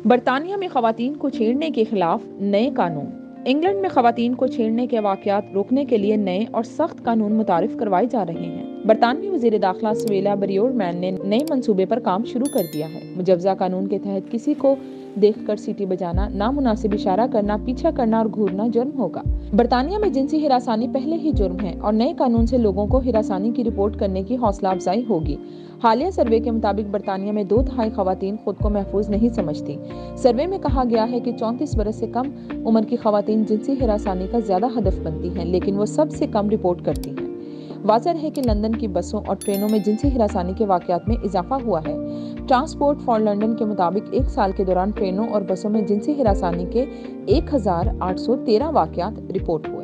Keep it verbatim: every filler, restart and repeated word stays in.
बरतानिया में खवातीन को छेड़ने के खिलाफ नए कानून। इंग्लैंड में खवातीन को छेड़ने के वाकयात रोकने के लिए नए और सख्त कानून मुतारिफ करवाए जा रहे हैं। बरतानवी वजीर दाखिला सवेला बरियोरमैन ने नए मंसूबे पर काम शुरू कर दिया है। मुजवजा कानून के तहत किसी को देखकर सीटी बजाना, नामुनासिब इशारा करना, पीछा करना और घूरना जुर्म होगा। बरतानिया में जिनसी हिरासानी पहले ही जुर्म है और नए कानून से लोगों को हिरासानी की रिपोर्ट करने की हौसला अफजाई होगी। हालिया सर्वे के मुताबिक बरतानिया में दो तिहाई खवातीन खुद को महफूज नहीं समझती। सर्वे में कहा गया है कि चौंतीस बरस से कम उम्र की खवातीन जिनसी हिरासानी का ज्यादा हदफ बनती हैं, लेकिन वो सबसे कम रिपोर्ट करती हैं। वाज़ह है कि लंदन की बसों और ट्रेनों में जिनसी हिरासानी के वाकयात में इजाफा हुआ है। ट्रांसपोर्ट फॉर लंदन के मुताबिक एक साल के दौरान ट्रेनों और बसों में जिनसी हिरासानी के एक हजार आठ सौ तेरह वाकयात रिपोर्ट हुए।